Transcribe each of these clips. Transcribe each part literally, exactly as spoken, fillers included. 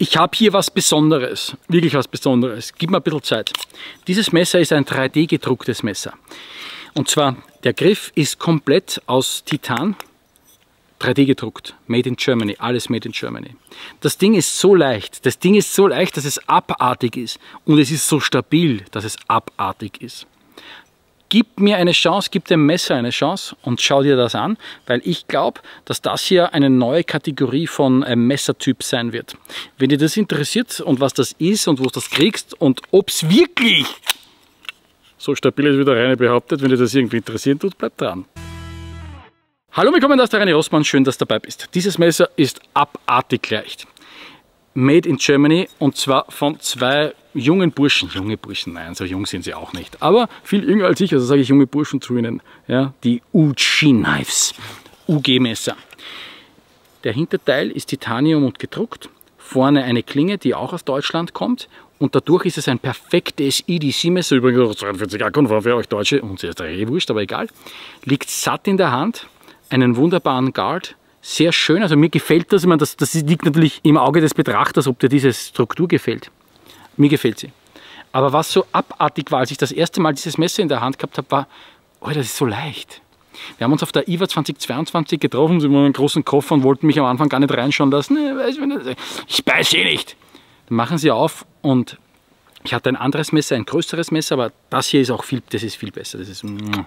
Ich habe hier was Besonderes, wirklich was Besonderes. Gib mir ein bisschen Zeit. Dieses Messer ist ein drei D gedrucktes Messer. Und zwar, der Griff ist komplett aus Titan, drei D gedruckt, made in Germany, alles made in Germany. Das Ding ist so leicht, das Ding ist so leicht, dass es abartig ist. Und es ist so stabil, dass es abartig ist. Gib mir eine Chance, gib dem Messer eine Chance und schau dir das an, weil ich glaube, dass das hier eine neue Kategorie von einem Messertyp sein wird. Wenn dir das interessiert und was das ist und wo du das kriegst und ob es wirklich so stabil ist, wie der Reini behauptet, wenn dir das irgendwie interessieren tut, bleib dran. Hallo, willkommen, das ist der Reini Rossmann, schön, dass du dabei bist. Dieses Messer ist abartig leicht. Made in Germany und zwar von zwei jungen Burschen. Junge Burschen, nein, so jung sind sie auch nicht. Aber viel jünger als ich, also sage ich junge Burschen zu ihnen. Ja, die U G Knives, U G-Messer. Der Hinterteil ist Titanium und gedruckt. Vorne eine Klinge, die auch aus Deutschland kommt. Und dadurch ist es ein perfektes E D C-Messer. Übrigens zweiundvierzig A-konform für euch Deutsche. Uns ist das eh wurscht, aber egal. Liegt satt in der Hand. Einen wunderbaren Guard. Sehr schön, also mir gefällt das, ich meine, das, das liegt natürlich im Auge des Betrachters, ob dir diese Struktur gefällt. Mir gefällt sie. Aber was so abartig war, als ich das erste Mal dieses Messer in der Hand gehabt habe, war, oh, das ist so leicht. Wir haben uns auf der I W A zweitausendzweiundzwanzig getroffen, sie haben einen großen Koffer und wollten mich am Anfang gar nicht reinschauen lassen. Ich beiß eh nicht. Dann machen sie auf und ich hatte ein anderes Messer, ein größeres Messer, aber das hier ist auch viel, das ist viel besser. Das ist, und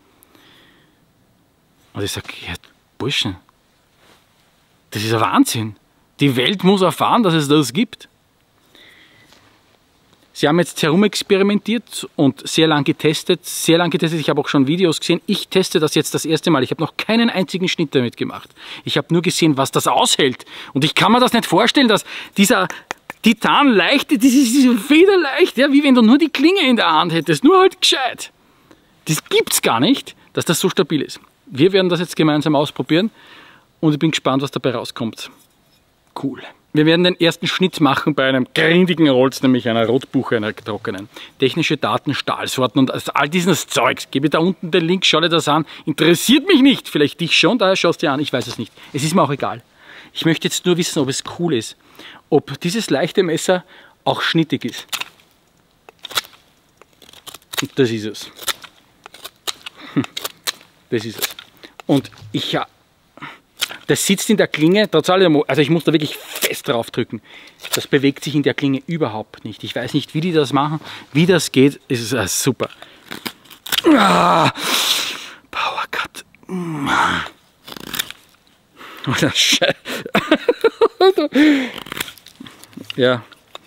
ich sage, ja, Burschen, das ist ein Wahnsinn. Die Welt muss erfahren, dass es das gibt. Sie haben jetzt herumexperimentiert und sehr lang getestet, sehr lang getestet. Ich habe auch schon Videos gesehen. Ich teste das jetzt das erste Mal. Ich habe noch keinen einzigen Schnitt damit gemacht. Ich habe nur gesehen, was das aushält. Und ich kann mir das nicht vorstellen, dass dieser Titan leicht, das ist so federleicht, ja, wie wenn du nur die Klinge in der Hand hättest, nur halt gescheit. Das gibt's gar nicht, dass das so stabil ist. Wir werden das jetzt gemeinsam ausprobieren. Und ich bin gespannt, was dabei rauskommt. Cool. Wir werden den ersten Schnitt machen bei einem grindigen Holz, nämlich einer Rotbuche, einer trockenen. Technische Daten, Stahlsorten und all dieses Zeugs. Gebe da unten den Link, schau dir das an. Interessiert mich nicht. Vielleicht dich schon, daher schaust du dir an. Ich weiß es nicht. Es ist mir auch egal. Ich möchte jetzt nur wissen, ob es cool ist. Ob dieses leichte Messer auch schnittig ist. Und das ist es. Das ist es. Und ich ja. Das sitzt in der Klinge, also ich muss da wirklich fest drauf drücken. Das bewegt sich in der Klinge überhaupt nicht. Ich weiß nicht, wie die das machen, wie das geht. Es ist äh, super. Ah, Power Cut. Oder Scheiße. Ja.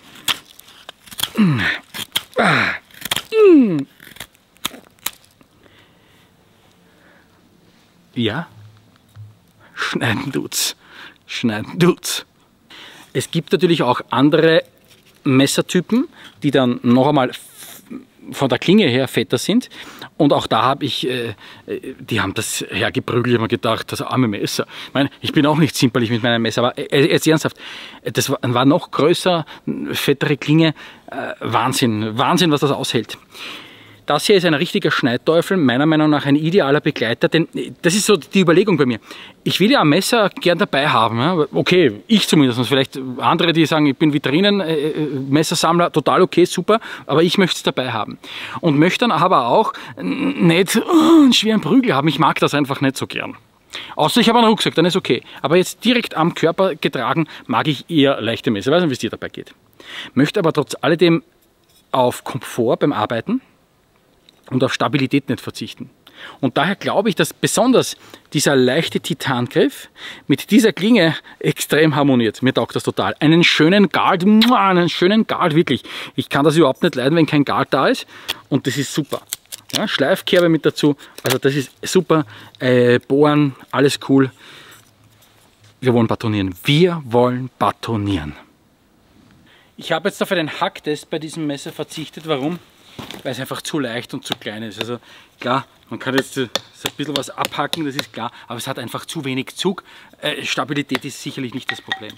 Ja. Schneiden tut's. Schneiden tut's. Es gibt natürlich auch andere Messertypen, die dann noch einmal von der Klinge her fetter sind. Und auch da habe ich, äh, die haben das hergeprügelt, ich habe mir gedacht, das arme Messer. Ich meine, ich bin auch nicht zimperlich mit meinem Messer, aber äh, jetzt ernsthaft, das war, war noch größer, fettere Klinge. Äh, Wahnsinn, Wahnsinn, was das aushält. Das hier ist ein richtiger Schneidteufel, meiner Meinung nach ein idealer Begleiter, denn das ist so die Überlegung bei mir. Ich will ja ein Messer gern dabei haben, ja? Okay, ich zumindest, vielleicht andere, die sagen, ich bin Vitrinen-Messersammler, total okay, super, aber ich möchte es dabei haben. Und möchte dann aber auch nicht oh, einen schweren Prügel haben, ich mag das einfach nicht so gern. Außer ich habe einen Rucksack, dann ist okay. Aber jetzt direkt am Körper getragen, mag ich eher leichte Messer, ich weiß nicht, wie es dir dabei geht. Möchte aber trotz alledem auf Komfort beim Arbeiten und auf Stabilität nicht verzichten. Und daher glaube ich, dass besonders dieser leichte Titangriff mit dieser Klinge extrem harmoniert. Mir taugt das total. Einen schönen Guard, einen schönen Guard, wirklich. Ich kann das überhaupt nicht leiden, wenn kein Guard da ist. Und das ist super. Ja, Schleifkerbe mit dazu, also das ist super. Äh, Bohren, alles cool. Wir wollen batonieren. Wir wollen batonieren. Ich habe jetzt auf einen Hacktest bei diesem Messer verzichtet. Warum? Weil es einfach zu leicht und zu klein ist. Also klar, man kann jetzt so ein bisschen was abhacken, das ist klar, aber es hat einfach zu wenig Zug. Äh, Stabilität ist sicherlich nicht das Problem.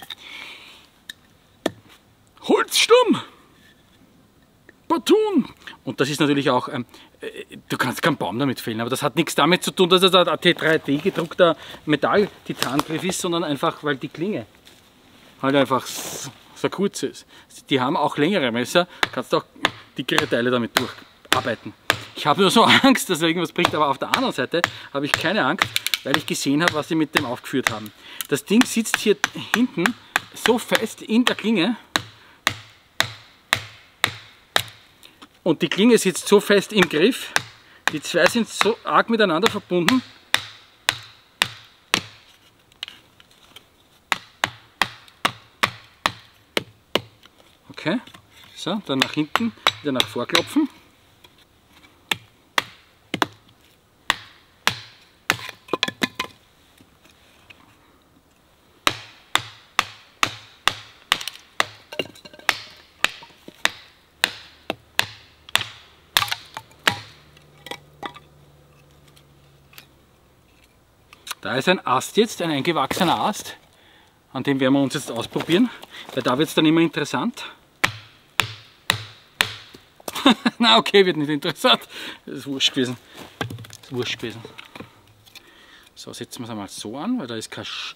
Holzstumm! Batun! Und das ist natürlich auch, ähm, du kannst keinen Baum damit fällen, aber das hat nichts damit zu tun, dass es ein drei D gedruckter Metall-Titangriff ist, sondern einfach, weil die Klinge halt einfach der kurze ist. Die haben auch längere Messer, kannst auch dickere Teile damit durcharbeiten. Ich habe nur so Angst, dass irgendwas bricht, aber auf der anderen Seite habe ich keine Angst, weil ich gesehen habe, was sie mit dem aufgeführt haben. Das Ding sitzt hier hinten so fest in der Klinge und die Klinge sitzt so fest im Griff, die zwei sind so arg miteinander verbunden. Okay, so, dann nach hinten, wieder nach vorklopfen. Da ist ein Ast jetzt, ein eingewachsener Ast, an dem werden wir uns jetzt ausprobieren, weil da wird es dann immer interessant. Na okay, wird nicht interessant, das ist wurscht gewesen. Das ist wurscht gewesen. So, setzen wir es einmal so an, weil da ist kein Sch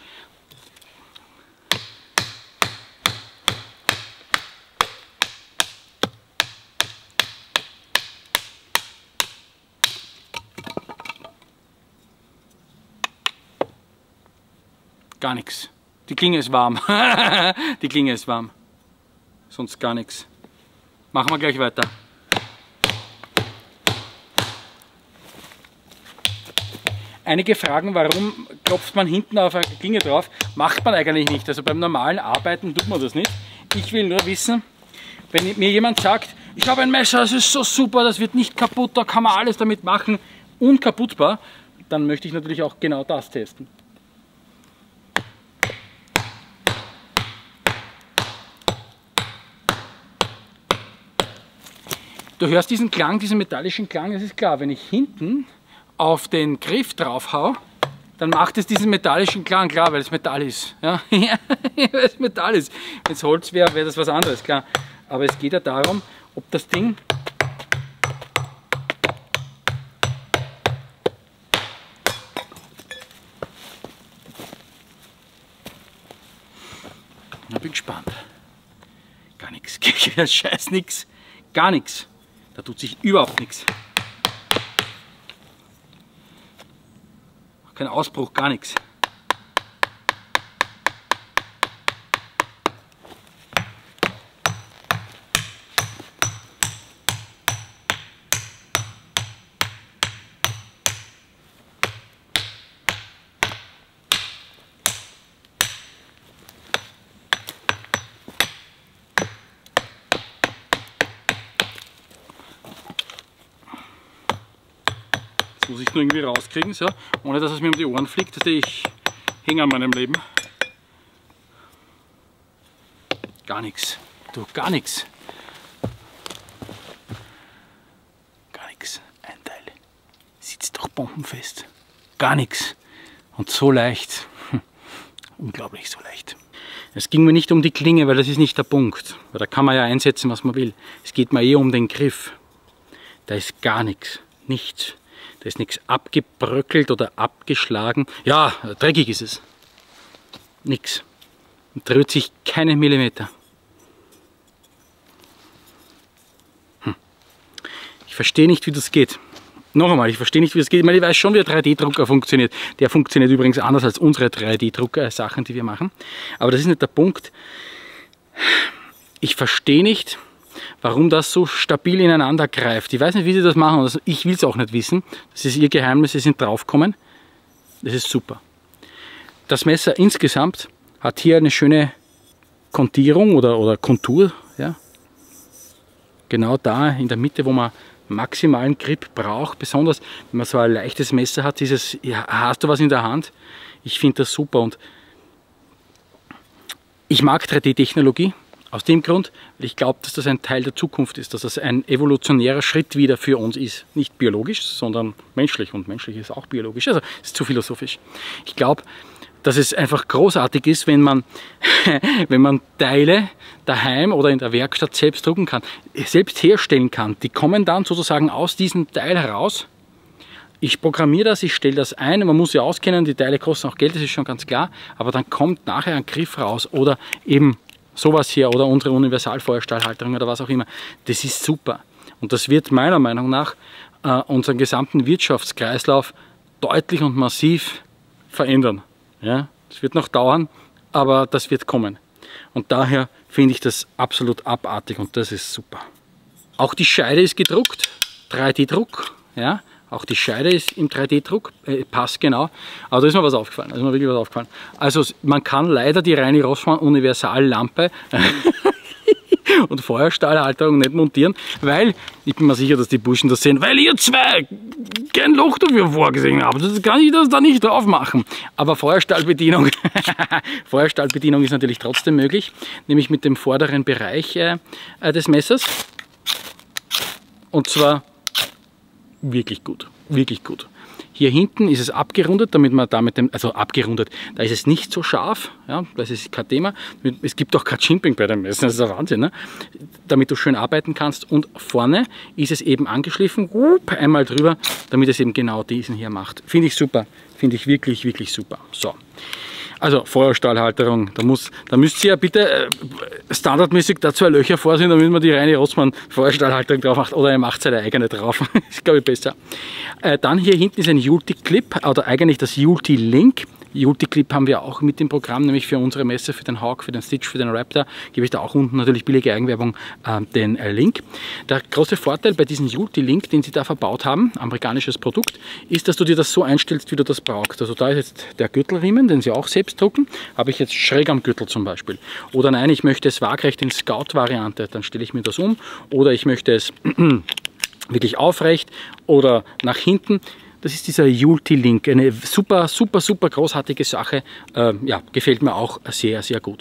Gar nichts. Die Klinge ist warm. Die Klinge ist warm. Sonst gar nichts. Machen wir gleich weiter. Einige fragen, warum klopft man hinten auf eine Klinge drauf? Macht man eigentlich nicht. Also beim normalen Arbeiten tut man das nicht. Ich will nur wissen, wenn mir jemand sagt, ich habe ein Messer, das ist so super, das wird nicht kaputt, da kann man alles damit machen, unkaputtbar, dann möchte ich natürlich auch genau das testen. Du hörst diesen Klang, diesen metallischen Klang, es ist klar, wenn ich hinten auf den Griff drauf hau, dann macht es diesen metallischen Klang, klar, weil es Metall ist. Ja, weil es Metall ist. Wenn es Holz wäre, wäre das was anderes, klar. Aber es geht ja darum, ob das Ding ich bin gespannt. Gar nichts. Scheiß nix. Gar nichts. Da tut sich überhaupt nichts. Kein Ausbruch, gar nichts. Muss ich nur irgendwie rauskriegen, so, ohne dass es mir um die Ohren fliegt. Also ich hänge an meinem Leben. Gar nichts. Du, gar nichts. Gar nichts. Ein Teil sitzt doch bombenfest. Gar nichts. Und so leicht. Hm. Unglaublich so leicht. Es ging mir nicht um die Klinge, weil das ist nicht der Punkt. Weil da kann man ja einsetzen, was man will. Es geht mir eher um den Griff. Da ist gar nichts. Nichts. Da ist nichts abgebröckelt oder abgeschlagen. Ja, dreckig ist es. Nix. Und rührt sich keinen Millimeter. Hm. Ich verstehe nicht, wie das geht. Noch einmal, ich verstehe nicht, wie das geht. Ich meine, ich weiß schon, wie ein drei D Drucker funktioniert. Der funktioniert übrigens anders als unsere drei D Drucker, Sachen, die wir machen. Aber das ist nicht der Punkt. Ich verstehe nicht, warum das so stabil ineinander greift. Ich weiß nicht, wie sie das machen. Also ich will es auch nicht wissen. Das ist ihr Geheimnis, sie sind draufgekommen. Das ist super. Das Messer insgesamt hat hier eine schöne Kontierung oder, oder Kontur. Ja. Genau da in der Mitte, wo man maximalen Grip braucht. Besonders wenn man so ein leichtes Messer hat, dieses, ja, hast du was in der Hand? Ich finde das super und ich mag drei D Technologie. Aus dem Grund, weil ich glaube, dass das ein Teil der Zukunft ist, dass das ein evolutionärer Schritt wieder für uns ist. Nicht biologisch, sondern menschlich und menschlich ist auch biologisch. Also es ist zu philosophisch. Ich glaube, dass es einfach großartig ist, wenn man, wenn man Teile daheim oder in der Werkstatt selbst drucken kann, selbst herstellen kann. Die kommen dann sozusagen aus diesem Teil heraus. Ich programmiere das, ich stelle das ein, man muss ja auskennen, die Teile kosten auch Geld, das ist schon ganz klar, aber dann kommt nachher ein Griff raus oder eben sowas hier oder unsere Universalfeuerstahlhalterung oder was auch immer, das ist super. Und das wird meiner Meinung nach äh, unseren gesamten Wirtschaftskreislauf deutlich und massiv verändern. Ja, das wird noch dauern, aber das wird kommen. Und daher finde ich das absolut abartig und das ist super. Auch die Scheide ist gedruckt, drei D Druck. Ja, auch die Scheide ist im drei D Druck, äh, passt genau. Aber da ist mir was aufgefallen, da ist mir wirklich was aufgefallen. Also man kann leider die Reini Rossmann Universallampe und Feuerstahlhalterung nicht montieren, weil, ich bin mir sicher, dass die Burschen das sehen, weil ihr zwei kein Loch dafür vorgesehen habt. Das kann ich das da nicht drauf machen. Aber Feuerstahlbedienung, Feuerstahlbedienung ist natürlich trotzdem möglich, nämlich mit dem vorderen Bereich äh, des Messers. Und zwar wirklich gut, wirklich gut. Hier hinten ist es abgerundet, damit man da mit dem, also abgerundet, da ist es nicht so scharf, ja, das ist kein Thema. Es gibt auch kein Chimping bei dem Messer, das ist ein Wahnsinn, ne? Damit du schön arbeiten kannst. Und vorne ist es eben angeschliffen, einmal drüber, damit es eben genau diesen hier macht. Finde ich super, finde ich wirklich, wirklich super. So. Also Feuerstahlhalterung, da, muss, da müsst ihr ja bitte äh, standardmäßig da zwei Löcher vorsehen, damit man die Reini Rossmann Feuerstahlhalterung drauf macht, oder ihr macht seine eigene drauf, ist glaube ich besser. Äh, dann hier hinten ist ein Ulti-Clip, oder eigentlich das Ulti-Link. Ulti-Clip haben wir auch mit dem Programm, nämlich für unsere Messe, für den Hawk, für den Stitch, für den Raptor, gebe ich da auch unten natürlich billige Eigenwerbung äh, den äh, Link. Der große Vorteil bei diesem Ulti-Link, den sie da verbaut haben, amerikanisches Produkt, ist, dass du dir das so einstellst, wie du das brauchst. Also da ist jetzt der Gürtelriemen, den sie auch selbst drucken, habe ich jetzt schräg am Gürtel zum Beispiel. Oder nein, ich möchte es waagrecht in Scout-Variante, dann stelle ich mir das um. Oder ich möchte es wirklich aufrecht oder nach hinten. Das ist dieser Ulti-Link, eine super, super, super großartige Sache. Ähm, ja, gefällt mir auch sehr, sehr gut.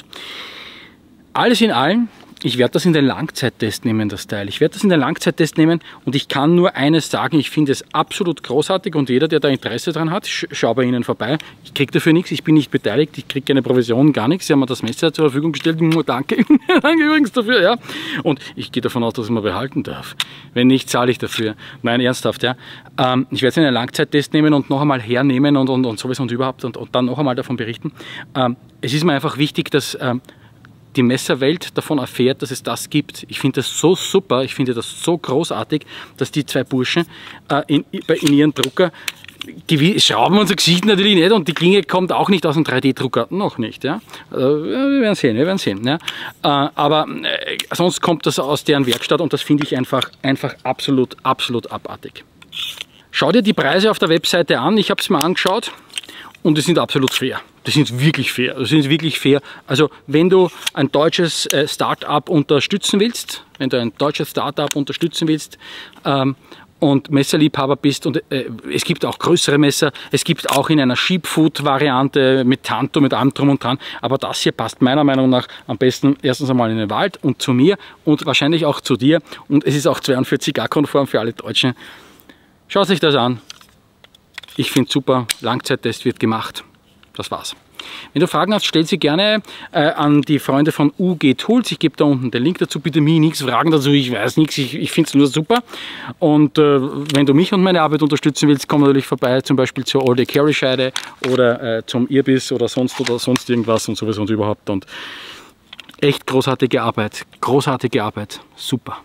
Alles in allem, ich werde das in den Langzeittest nehmen, das Teil. Ich werde das in den Langzeittest nehmen und ich kann nur eines sagen, ich finde es absolut großartig und jeder, der da Interesse dran hat, sch schau bei Ihnen vorbei. Ich kriege dafür nichts, ich bin nicht beteiligt, ich kriege keine Provision, gar nichts. Sie haben mir das Messer zur Verfügung gestellt, danke, danke übrigens dafür, ja. Und ich gehe davon aus, dass ich mal behalten darf. Wenn nicht, zahle ich dafür. Nein, ernsthaft, ja. Ähm, ich werde es in den Langzeittest nehmen und noch einmal hernehmen und, und, und sowieso und überhaupt und, und dann noch einmal davon berichten. Ähm, es ist mir einfach wichtig, dass ähm, die Messerwelt davon erfährt, dass es das gibt. Ich finde das so super, ich finde das so großartig, dass die zwei Burschen äh, in, in ihren Drucker schrauben unser Gesicht natürlich nicht und die Klinge kommt auch nicht aus dem drei D Drucker, noch nicht. Ja? Äh, wir werden sehen, wir werden sehen. Ja? Äh, aber äh, sonst kommt das aus deren Werkstatt und das finde ich einfach, einfach absolut, absolut abartig. Schau dir die Preise auf der Webseite an, ich habe es mir angeschaut. Und die sind absolut fair. Die sind wirklich fair. Die sind wirklich fair. Also wenn du ein deutsches äh, Start-up unterstützen willst, wenn du ein deutsches Start-up unterstützen willst ähm, und Messerliebhaber bist, und äh, es gibt auch größere Messer, es gibt auch in einer Sheepfoot-Variante mit Tanto, mit allem drum und dran, aber das hier passt meiner Meinung nach am besten erstens einmal in den Wald und zu mir und wahrscheinlich auch zu dir, und es ist auch zweiundvierzig A konform für alle Deutschen. Schaut sich das an. Ich finde es super, Langzeittest wird gemacht. Das war's. Wenn du Fragen hast, stell sie gerne äh, an die Freunde von U G Tools. Ich gebe da unten den Link dazu. Bitte mir nichts fragen dazu, ich weiß nichts, ich, ich finde es nur super. Und äh, wenn du mich und meine Arbeit unterstützen willst, komm natürlich vorbei, zum Beispiel zur All Day Carry Scheide oder äh, zum Irbis oder sonst oder sonst irgendwas und sowieso und überhaupt. Und echt großartige Arbeit, großartige Arbeit, super.